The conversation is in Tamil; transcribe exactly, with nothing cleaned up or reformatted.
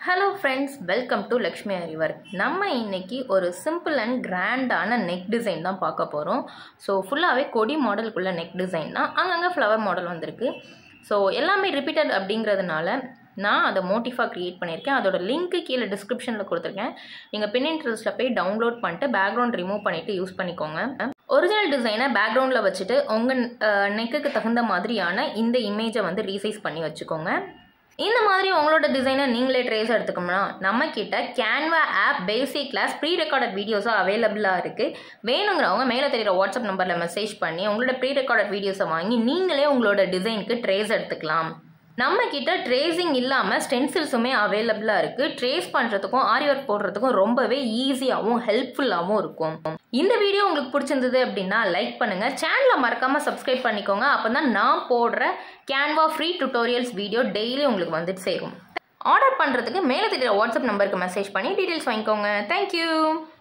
Hello friends, welcome to Lakshmi Ariwork. நம்ம இன்னைக்கு ஒரு சிம்பிள் அண்ட் கிராண்டான நெக் டிசைன் தான் பார்க்க போகிறோம். ஸோ ஃபுல்லாகவே கொடி மாடலுக்குள்ள நெக் டிசைன் தான். அங்கங்கே ஃப்ளவர் மாடல் வந்திருக்கு. ஸோ எல்லாமே ரிப்பீட்டட் அப்படிங்கிறதுனால நான் அதை மோட்டிஃபாக க்ரியேட் பண்ணியிருக்கேன். அதோட லிங்க்கு கீழே டிஸ்கிரிப்ஷனில் கொடுத்துருக்கேன். நீங்கள் பின்இன்ட்ரெஸ்ட்டில் போய் டவுன்லோட் பண்ணிட்டு பேக்ரவுண்ட் ரிமூவ் பண்ணிவிட்டு யூஸ் பண்ணிக்கோங்க. ஒரிஜினல் டிசைனை பேக்ரவுண்டில் வச்சுட்டு உங்கள் நெக்குக்கு தகுந்த மாதிரியான இந்த இமேஜை வந்து ரீசைஸ் பண்ணி வச்சுக்கோங்க. இந்த மாதிரி உங்களோட டிசைனை நீங்களே ட்ரேஸ் எடுத்துக்கோம்னா நம்ம கிட்ட Canva app basic class pre recorded வீடியோஸாக அவைலபிளாக இருக்குது. வேணுங்கிறவங்க மேலே தெரிகிற வாட்ஸ்அப் நம்பரில் மெசேஜ் பண்ணி உங்களோட ப்ரீ ரெக்கார்டட் வீடியோஸை வாங்கி நீங்களே உங்களோட டிசைனுக்கு ட்ரேஸ் எடுத்துக்கலாம். நம்ம கிட்ட ட்ரேசிங் இல்லாமல் ஸ்டென்சில்ஸுமே அவைலபிளாக இருக்குது. ட்ரேஸ் பண்ணுறதுக்கும் ஆரி ஒர்க் போடுறதுக்கும் ரொம்பவே ஈஸியாகவும் ஹெல்ப்ஃபுல்லாகவும் இருக்கும். இந்த வீடியோ உங்களுக்கு பிடிச்சிருந்தது அப்படின்னா லைக் பண்ணுங்கள், சேனலை மறக்காமல் சப்ஸ்கிரைப் பண்ணிக்கோங்க. அப்போ தான் நான் போடுற Canva free tutorials video daily உங்களுக்கு வந்துட்டு சேரும். ஆர்டர் பண்ணுறதுக்கு மேலே தெரியுற வாட்ஸ்அப் நம்பருக்கு மெசேஜ் பண்ணி டீட்டெயில்ஸ் வாங்கிக்கோங்க. தேங்க்யூ.